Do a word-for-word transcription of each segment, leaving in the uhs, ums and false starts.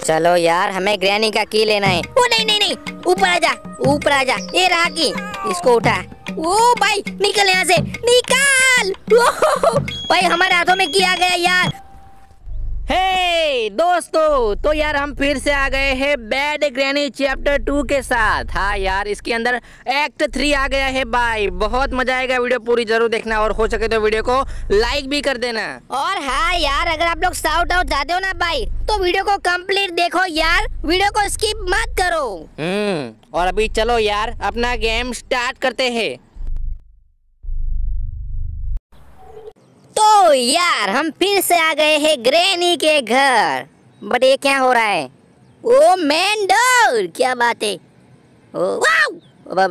चलो यार, हमें ग्रैनी का की लेना है। ओ नहीं नहीं नहीं, ऊपर आजा, ऊपर आजा। ये रहा की, इसको उठा। ओ भाई निकल यहाँ से, निकल। ओहो, भाई हमारे हाथों में की आ गया यार। हे दोस्तों, तो यार हम फिर से आ गए हैं बैड ग्रैनी चैप्टर टू के साथ। हाँ यार, इसके अंदर एक्ट थ्री आ गया है भाई। बहुत मजा आएगा, वीडियो पूरी जरूर देखना और हो सके तो वीडियो को लाइक भी कर देना। और हाँ यार, अगर आप लोग साउट आउट चाहते हो ना भाई, तो वीडियो को कंप्लीट देखो यार, वीडियो को स्किप मत करो। हम्म और अभी चलो यार अपना गेम स्टार्ट करते हैं। तो यार हम फिर से आ गए हैं ग्रैनी के घर। बट ये क्या हो रहा है? ओ मैन डोर, क्या बात है? Oh wow,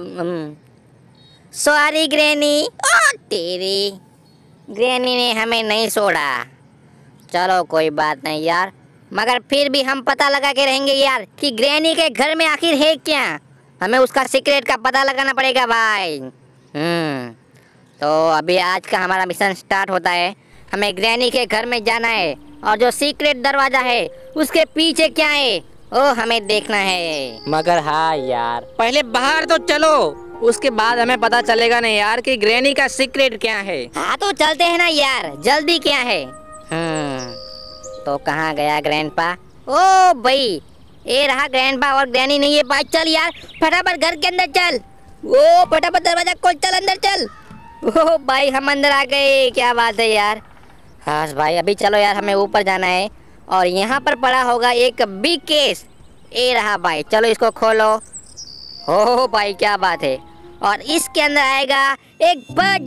sorry granny. ओ तेरी, ग्रैनी ने हमें नहीं छोड़ा। चलो कोई बात नहीं यार, मगर फिर भी हम पता लगा के रहेंगे यार कि ग्रैनी के घर में आखिर है क्या। हमें उसका सीक्रेट का पता लगाना पड़ेगा भाई। हम्म तो अभी आज का हमारा मिशन स्टार्ट होता है। हमें ग्रैनी के घर में जाना है और जो सीक्रेट दरवाजा है उसके पीछे क्या है वो हमें देखना है। मगर हाँ यार, पहले बाहर तो चलो, उसके बाद हमें पता चलेगा ना यार कि ग्रैनी का सीक्रेट क्या है। हाँ तो चलते हैं ना यार, जल्दी क्या है। हम्म तो कहाँ गया ग्रैंडपा? ओ भाई, ये रहा ग्रैंडपा और ग्रैनी नहीं है भाई। चल यार फटाफट घर के अंदर चल। ओ फटाफट दरवाजा खोल, चल अंदर चल। ओह भाई हम अंदर आ गए, क्या बात है यार। हाँ भाई अभी चलो यार, हमें ऊपर जाना है और यहाँ पर पड़ा होगा एक बिग केस। ये रहा भाई, चलो इसको खोलो। हो भाई क्या बात है। और इसके अंदर आएगा एक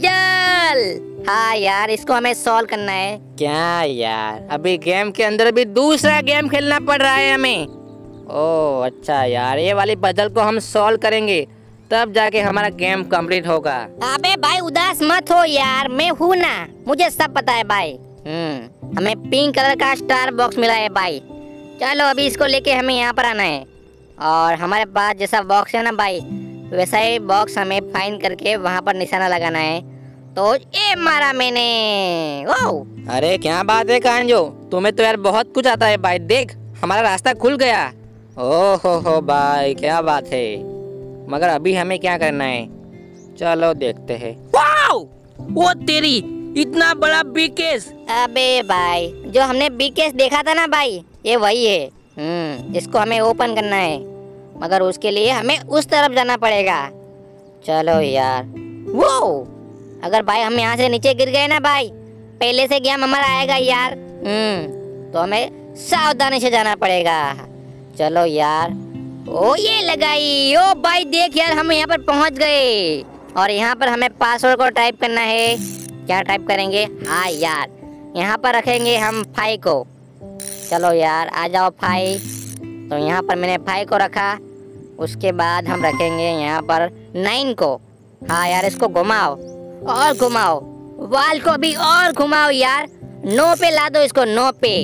पजल। हाँ यार, इसको हमें सॉल्व करना है। क्या यार, अभी गेम के अंदर भी दूसरा गेम खेलना पड़ रहा है हमें। ओह अच्छा यार, ये वाली पजल को हम सॉल्व करेंगे तब जाके हमारा गेम कंप्लीट होगा। अबे भाई उदास मत हो यार, मैं हूँ ना, मुझे सब पता है भाई। हम्म हमें पिंक कलर का स्टार बॉक्स मिला है भाई। चलो अभी इसको लेके हमें यहाँ पर आना है और हमारे पास जैसा बॉक्स है ना भाई, वैसा ही बॉक्स हमें फाइंड करके वहाँ पर निशाना लगाना है। तो ये मारा मैंने। वो अरे क्या बात है कांजो, तुम्हें तो यार बहुत कुछ आता है भाई। देख हमारा रास्ता खुल गया। ओह हो हो भाई क्या बात है। मगर अभी हमें क्या करना है, चलो देखते हैं। वाओ, वो तेरी, इतना बड़ा बिग केस। अबे भाई, जो हमने बिग केस देखा था ना भाई, ये वही है। हम्म इसको हमें ओपन करना है, मगर उसके लिए हमें उस तरफ जाना पड़ेगा। चलो यार। वो अगर भाई हम यहाँ से नीचे गिर गए ना भाई, पहले से गेम हमारा आएगा यार। हम्म तो हमें सावधानी से जाना पड़ेगा। चलो यार। ओ ये लगाई। ओ भाई देख यार, हम यहाँ पर पहुँच गए और यहाँ पर हमें पासवर्ड को टाइप करना है। क्या टाइप करेंगे? हाँ यार, यहाँ पर रखेंगे हम फाइव को। चलो यार आ जाओ फाइव। तो यहाँ पर मैंने फाइव को रखा। उसके बाद हम रखेंगे यहाँ पर नाइन को। हाँ यार, इसको घुमाओ और घुमाओ, वाल को भी और घुमाओ यार। नो पे ला दो इसको, नो पे।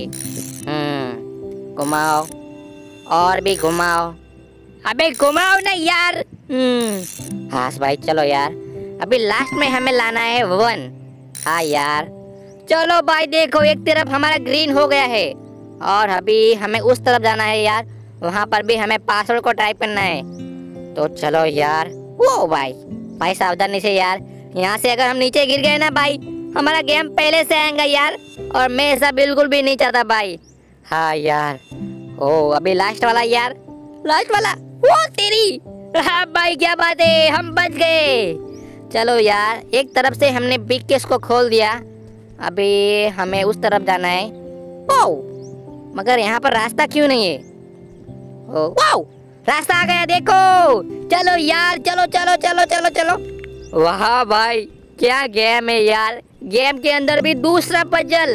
हम्म घुमाओ और भी घुमाओ। अबे घुमाओ ना यार। हम्म हाँ भाई चलो यार, अभी लास्ट में हमें लाना है वन। हाँ यार चलो भाई, देखो एक तरफ हमारा ग्रीन हो गया है और अभी हमें उस तरफ जाना है यार। वहाँ पर भी हमें पासवर्ड को टाइप करना है। तो चलो यार। वो भाई भाई सावधानी से यार, यहाँ से अगर हम नीचे गिर गए ना भाई, हमारा गेम पहले से आएगा यार, और मैं ऐसा बिल्कुल भी नहीं चाहता भाई। हाँ यार। ओ अभी लास्ट वाला यार, लास्ट वाला। वो तेरी, हाँ भाई क्या बात है, हम बच गए। चलो यार, एक तरफ से हमने बिग केस को खोल दिया, अभी हमें उस तरफ जाना है। ओ मगर यहाँ पर रास्ता क्यों नहीं है? ओ वाओ, रास्ता आ गया देखो। चलो यार, चलो चलो चलो चलो चलो। वाह भाई क्या गेम है यार, गेम के अंदर भी दूसरा पजल।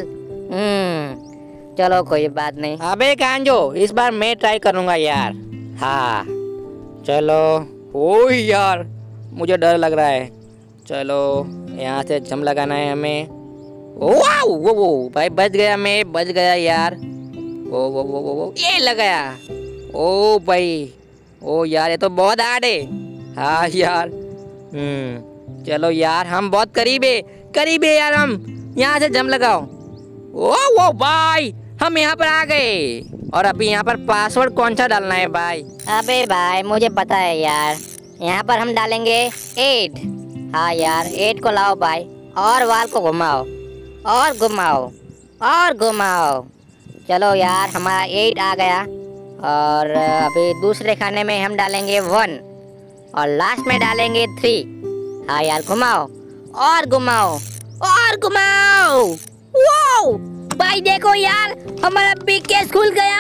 हम्म चलो कोई बात नहीं। अबे कांजो, इस बार मैं ट्राई करूंगा यार। हाँ चलो। ओ यार मुझे डर लग रहा है। चलो यहाँ से जम लगाना है हमें। वाओ वो वो भाई बच गया, मैं बच गया यार। वो वो वो वो, वो ये लगाया। ओ भाई, ओ यार ये तो बहुत हार्ड है। हाँ यार। हम्म चलो यार, हम बहुत करीब है, करीब है यार। हम यहाँ से जम लगाओ। ओ वो भाई, हम यहाँ पर आ गए और अभी यहाँ पर पासवर्ड कौन सा डालना है भाई? अबे भाई मुझे पता है यार, यहाँ पर हम डालेंगे एट। हाँ यार एट को लाओ भाई, और वाल को घुमाओ और घुमाओ और घुमाओ। चलो यार हमारा एट आ गया। और अभी दूसरे खाने में हम डालेंगे वन और लास्ट में डालेंगे थ्री। हाँ यार घुमाओ और घुमाओ और घुमाओ। वाओ भाई देखो यार हमारा बिग केस खुल गया।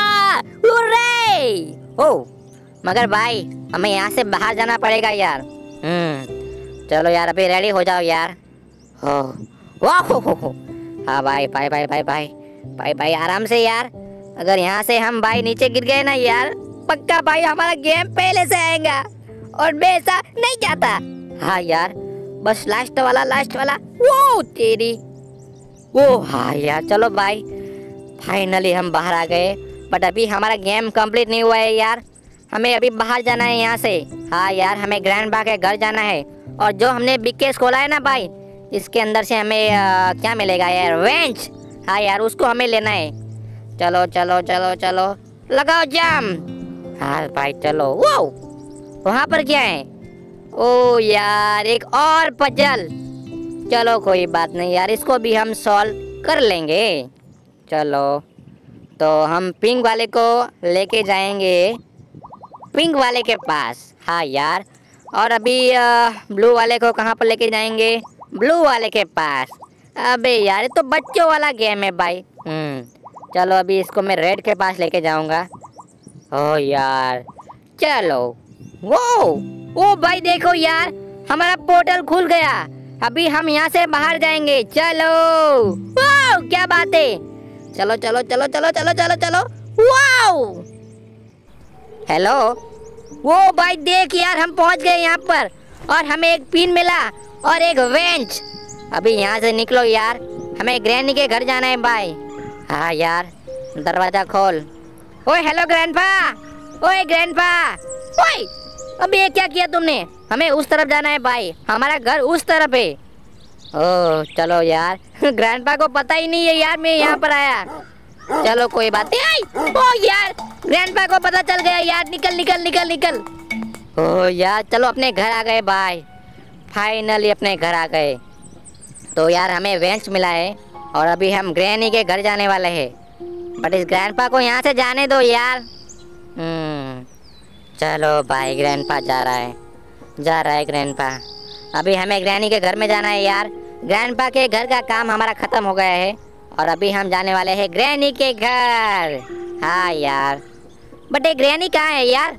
हुर्रे! ओ मगर भाई हमें यहाँ से बाहर जाना पड़ेगा यार। हम्म चलो यार अभी रेडी हो जाओ यार। हो वाह हो हो हो। हाँ भाई भाई भाई भाई भाई भाई भाई आराम से यार। अगर यहाँ से हम भाई नीचे गिर गए ना यार, पक्का भाई हमारा गेम पहले से आएगा और मैं ऐसा नहीं चाहता। हाँ यार बस लास्ट वाला लास्ट वाला। वो तेरी वो। हाँ यार चलो भाई फाइनली हम बाहर आ गए। बट अभी हमारा गेम कंप्लीट नहीं हुआ है यार, हमें अभी बाहर जाना है यहाँ से। हाँ यार हमें ग्रैंडपा के घर जाना है। और जो हमने बिग केस खोला है ना भाई, इसके अंदर से हमें आ, क्या मिलेगा यार? वेंच। हाँ यार उसको हमें लेना है। चलो चलो चलो चलो लगाओ जाम। हाँ भाई चलो। वो वहाँ पर क्या है? ओ यार एक और पजल। चलो कोई बात नहीं यार, इसको भी हम सॉल्व कर लेंगे। चलो तो हम पिंक वाले को लेके जाएंगे पिंक वाले के पास। हाँ यार और अभी ब्लू वाले को कहाँ पर लेके जाएंगे? ब्लू वाले के पास। अबे यार ये तो बच्चों वाला गेम है भाई। हम्म चलो अभी इसको मैं रेड के पास लेके जाऊंगा। ओ यार चलो। वो ओ भाई देखो यार हमारा पोर्टल खुल गया। अभी हम यहाँ से बाहर जाएंगे। चलो वाओ क्या बात है। चलो चलो चलो चलो चलो चलो चलो। Wow hello. वो भाई देख यार हम पहुँच गए यहाँ पर और हमें एक पिन मिला और एक वेंच। अभी यहाँ से निकलो यार, हमें ग्रैनी के घर जाना है भाई। हाँ यार दरवाजा खोल। ओए हेलो ग्रैंडपा। ओए ग्रैंडपा। ओए अभी ये क्या किया तुमने? हमें उस तरफ जाना है भाई, हमारा घर उस तरफ है। ओह चलो यार ग्रैंडपा को पता ही नहीं है यार मैं यहाँ पर आया। चलो कोई बात नहीं। ओ यार ग्रैंडपा को पता चल गया यार। निकल निकल निकल निकल। ओ यार चलो अपने घर आ गए भाई, फाइनली अपने घर आ गए। तो यार हमें वेंच मिला है और अभी हम ग्रैनी के घर जाने वाले हैं। बट इस ग्रैंडपा को यहाँ से जाने दो यार। हम्म चलो भाई ग्रैंडपा जा रहा है जा रहा है ग्रैंडपा। अभी हमें ग्रैनी के घर में जाना है यार। ग्रैंडपा के घर का काम हमारा ख़त्म हो गया है और अभी हम जाने वाले हैं ग्रैनी के घर। हाँ यार बट ये ग्रैनी कहाँ है यार?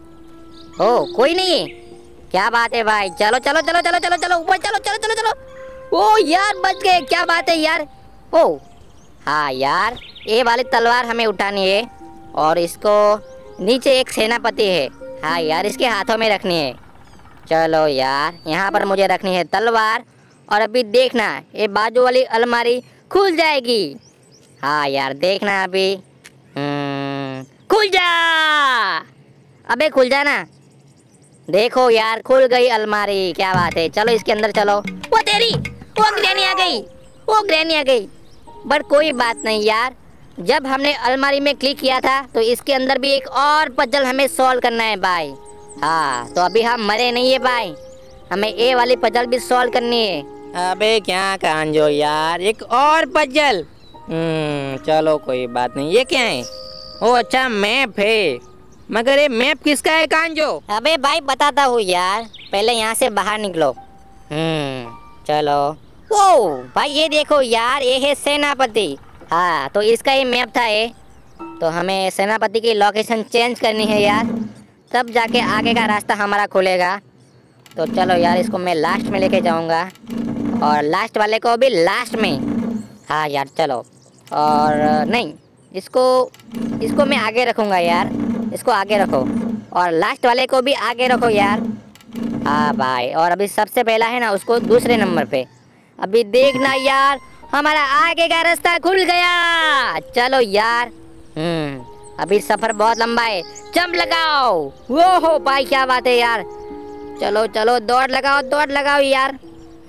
ओ कोई नहीं है। क्या बात है भाई। चलो चलो चलो चलो चलो चलो ऊपर चलो चलो चलो चलो। ओ यार बच गए। क्या बात है यार। ओ हाँ यार ये वाली तलवार हमें उठानी है और इसको नीचे एक सेनापति है। हाँ यार इसके हाथों में रखनी है। चलो यार यहाँ पर मुझे रखनी है तलवार और अभी देखना ये बाजू वाली अलमारी खुल जाएगी। हाँ यार देखना अभी। हम्म खुल जा। अबे खुल जा ना। देखो यार खुल गई अलमारी। क्या बात है। चलो इसके अंदर चलो। वो तेरी वो ग्रैनी आ गई। वो ग्रैनी आ गई। बट कोई बात नहीं यार, जब हमने अलमारी में क्लिक किया था तो इसके अंदर भी एक और पजल हमें सॉल्व करना है भाई। हाँ तो अभी हम मरे नहीं है भाई, हमें ये वाली पजल भी सॉल्व करनी है। अबे क्या कांजो यार एक और पजल। हम्म चलो कोई बात नहीं। ये क्या है? ओ अच्छा मैप है। मगर ये मैप किसका है कांजो? अबे भाई बताता हूँ यार, पहले यहाँ से बाहर निकलो। हम्म चलो। ओ भाई ये देखो यार ये है सेनापति। हाँ तो इसका ही मैप था ये। तो हमें सेनापति की लोकेशन चेंज करनी है यार, तब जाके आगे का रास्ता हमारा खुलेगा। तो चलो यार इसको मैं लास्ट में लेके जाऊंगा और लास्ट वाले को भी लास्ट में। हाँ यार चलो। और नहीं इसको इसको मैं आगे रखूँगा यार, इसको आगे रखो और लास्ट वाले को भी आगे रखो यार। हाँ भाई और अभी सबसे पहला है ना उसको दूसरे नंबर पे। अभी देखना यार हमारा आगे का रास्ता खुल गया। चलो यार। हम्म अभी सफ़र बहुत लंबा है। जंप लगाओ। वो हो भाई क्या बात है यार। चलो चलो दौड़ लगाओ दौड़ लगाओ यार।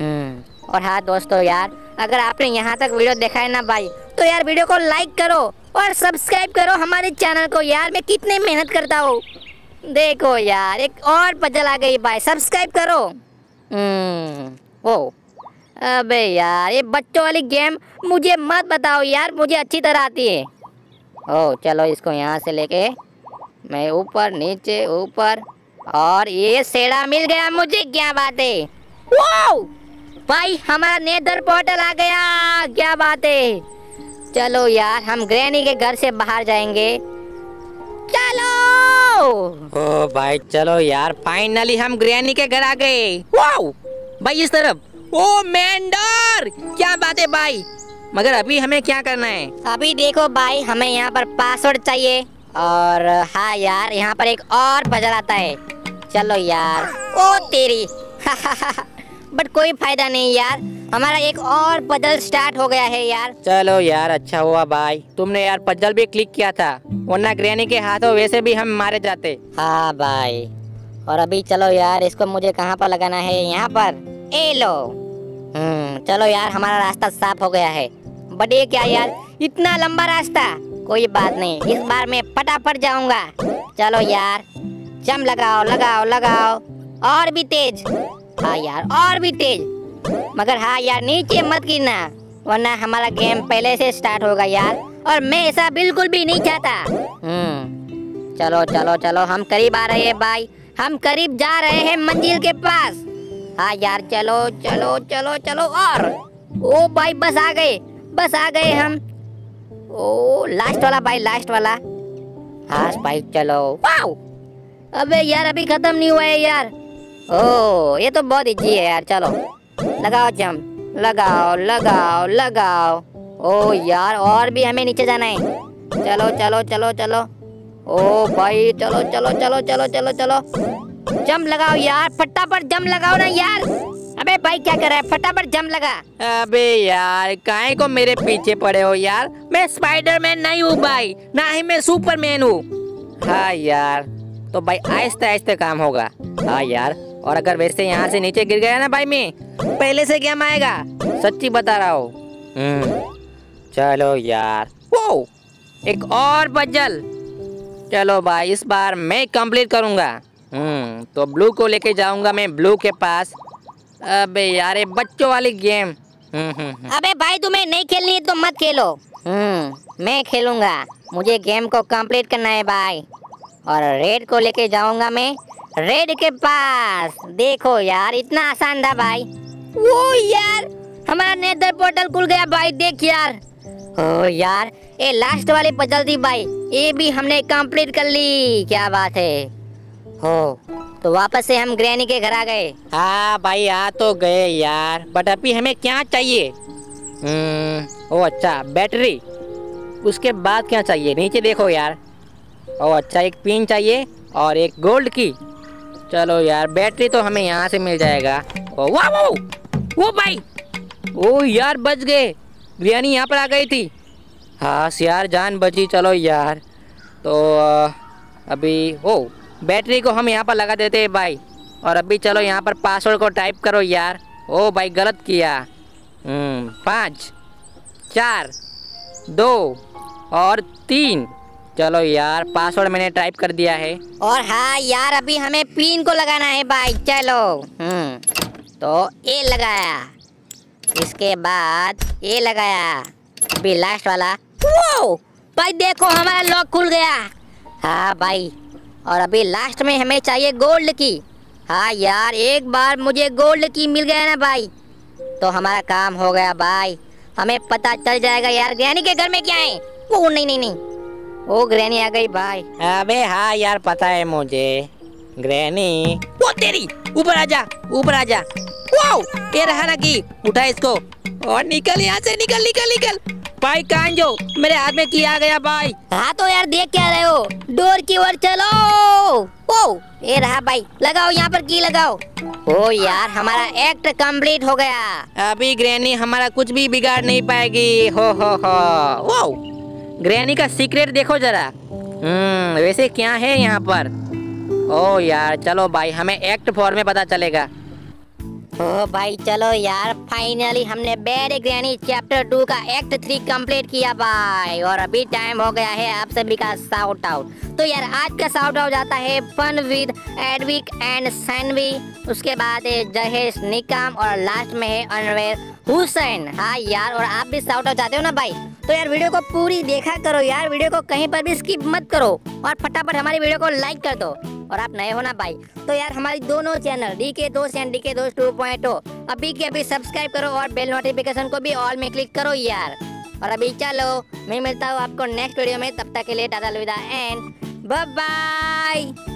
हम्म और हाँ दोस्तों यार, अगर आपने यहाँ तक वीडियो देखा है ना भाई तो यार वीडियो को लाइक करो और सब्सक्राइब करो हमारे चैनल को यार। मैं कितने मेहनत करता हूँ। देखो यार एक और पजल आ गई भाई, सब्सक्राइब करो। हम्म ओ अबे यार ये बच्चों वाली गेम मुझे मत बताओ यार, मुझे अच्छी तरह आती है। ओ चलो इसको यहाँ से लेके मैं ऊपर नीचे ऊपर, और ये सेड़ा मिल गया मुझे। क्या बात है, वाओ भाई हमारा नेदर पोर्टल आ गया, क्या बात है। चलो यार हम ग्रैनी के घर से बाहर जाएंगे, चलो। ओ भाई चलो यार, फाइनली हम ग्रैनी के घर आ गए। वाओ भाई इस तरफ, ओ मेंढर, क्या बात है भाई। मगर अभी हमें क्या करना है? अभी देखो भाई हमें यहाँ पर पासवर्ड चाहिए, और हाँ यार यहाँ पर एक और पजल आता है। चलो यार, ओ तेरी बट कोई फायदा नहीं यार, हमारा एक और पजल स्टार्ट हो गया है यार। चलो यार अच्छा हुआ भाई तुमने यार पजल भी क्लिक किया था, वरना ग्रैनी के हाथों वैसे भी हम मारे जाते। हाँ भाई, और अभी चलो यार इसको मुझे कहाँ पर लगाना है, यहाँ पर, ए लो। हम्म चलो यार हमारा रास्ता साफ हो गया है। बट ये क्या यार, इतना लंबा रास्ता। कोई बात नहीं, इस बार मैं फटाफट जाऊंगा। चलो यार जम लगाओ लगाओ लगाओ, और भी तेज। हाँ यार और भी तेज, मगर हाँ यार नीचे मत गिरना, वरना हमारा गेम पहले से स्टार्ट होगा यार, और मैं ऐसा बिल्कुल भी नहीं चाहता। हम्म चलो चलो चलो हम करीब आ रहे हैं भाई, हम करीब जा रहे हैं मंजिल के पास। हाँ यार चलो चलो चलो चलो, और ओ भाई बस आ गए, बस आ गए हम। ओ लास्ट वाला भाई, लास्ट वाला। हाँ भाई चलो। वाओ अबे यार अभी खत्म नहीं हुआ है यार। ओ ये तो बहुत इजी है यार। चलो लगाओ जंप, लगाओ लगाओ लगाओ। ओ यार और भी हमें नीचे जाना है। चलो चलो चलो चलो, ओ भाई चलो चलो चलो चलो चलो चलो, जंप लगाओ यार, फटाफट जंप लगाओ ना यार। अबे भाई क्या कर रहा है, फटाफट जंप लगा। अबे यार काहे को मेरे पीछे पड़े हो यार, मैं स्पाइडरमैन नहीं हूँ भाई, ना ही मैं सुपरमैन हूँ। हाँ यार तो भाई आहिस्ते आहिस्ते काम होगा। हाँ यार, और अगर वैसे यहाँ से नीचे गिर गया ना भाई मैं, पहले से क्या आएगा, सच्ची बता रहा हूँ। हम्म चलो यार, वो एक और पजल। चलो भाई इस बार मैं कंप्लीट करूँगा। हम्म तो ब्लू को लेके जाऊंगा मैं ब्लू के पास। अबे यार ये बच्चों वाली गेम। हम्म हम्म अबे भाई तुम्हें नहीं खेलनी है तो मत खेलो। हम्म मैं खेलूंगा, मुझे गेम को कंप्लीट करना है भाई। और रेड को लेके जाऊंगा मैं रेड के पास। देखो यार इतना आसान था भाई। वो यार हमारा नेदर पोर्टल खुल गया भाई, देख यार। ओ यार ये लास्ट वाली पजल थी भाई, ये भी हमने कंप्लीट कर ली, क्या बात है। हो तो वापस से हम ग्रैनी के घर आ गए। हाँ भाई आ तो गए यार, बट अभी हमें क्या चाहिए? हम्म ओ अच्छा बैटरी, उसके बाद क्या चाहिए नीचे देखो यार। ओ अच्छा एक पिन चाहिए और एक गोल्ड की। चलो यार बैटरी तो हमें यहाँ से मिल जाएगा। ओ वाह वाह वो भाई, ओ यार बच गए, ग्रैनी यहाँ पर आ गई थी। हाँ यार जान बची। चलो यार तो आ, अभी ओ बैटरी को हम यहाँ पर लगा देते हैं भाई। और अभी चलो यहाँ पर पासवर्ड को टाइप करो यार। ओ भाई गलत किया। हम्म पाँच चार दो और तीन। चलो यार पासवर्ड मैंने टाइप कर दिया है। और हाँ यार अभी हमें पिन को लगाना है भाई। चलो हम्म तो ये लगाया, इसके बाद ये लगाया, अभी लास्ट वाला। वो भाई देखो हमारा लॉक खुल गया। हाँ भाई, और अभी लास्ट में हमें चाहिए गोल्ड की। हाँ यार एक बार मुझे गोल्ड की मिल गया ना भाई, तो हमारा काम हो गया भाई। हमें पता चल जाएगा यार ग्रैनी के घर में क्या है। वो नहीं नहीं नहीं, वो ग्रैनी आ गई भाई। अबे हाँ यार पता है मुझे, ग्रैनी। वो तेरी, ऊपर आजा ऊपर आजा। वाओ ये रहा ना की, उठा इसको और निकल यहाँ से, निकल निकल निकल। भाई कांजो मेरे हाथ में की आ गया भाई। हाँ तो यार देख क्या रहे हो, डोर की ओर चलो। ओ ये रहा भाई, लगाओ यहाँ पर की लगाओ। ओ यार हमारा एक्ट कंप्लीट हो गया। अभी ग्रैनी हमारा कुछ भी बिगाड़ नहीं पाएगी। हो हो हो वाओ, ग्रैनी का सीक्रेट देखो जरा। हम्म वैसे क्या है यहाँ पर। ओ यार चलो भाई हमें एक्ट फोर में पता चलेगा। ओ भाई चलो यार, फाइनली हमने बैड ग्रैनी चैप्टर टू का एक्ट थ्री कंप्लीट किया भाई। और अभी टाइम हो गया है आप सभी का शाउट आउट। तो यार आज का शाउट आउट जाता है fun with Advik and Saanvi, उसके बाद है जहेश निकाम और लास्ट में है अनवर हुसैन। हाँ यार, और आप भी शाउट आउट चाहते हो ना भाई, तो यार वीडियो को पूरी देखा करो यार, वीडियो को कहीं पर भी स्किप मत करो और फटाफट हमारी वीडियो को लाइक कर दो। और आप नए हो ना भाई, तो यार हमारी दोनों चैनल डी के दोस्त एंड डी के दोस्त टू पॉइंट ओ अभी के अभी सब्सक्राइब करो और बेल नोटिफिकेशन को भी ऑल में क्लिक करो यार। और अभी चलो मैं मिलता हूँ आपको नेक्स्ट वीडियो में, तब तक के लिए टाटा अलविदा एंड बाय बाय।